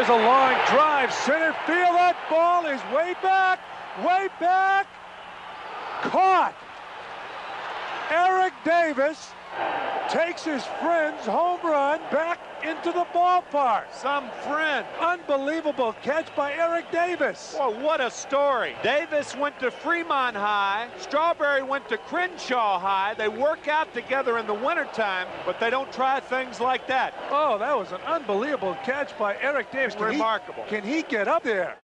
There's a long drive, center field. That ball is way back, caught. Eric Davis takes his friend's home run back into the ballpark. Some friend. Unbelievable catch by Eric Davis. Well, what a story. Davis went to Fremont High. Strawberry went to Crenshaw High. They work out together in the wintertime, but they don't try things like that. Oh, that was an unbelievable catch by Eric Davis. Remarkable. Can he get up there?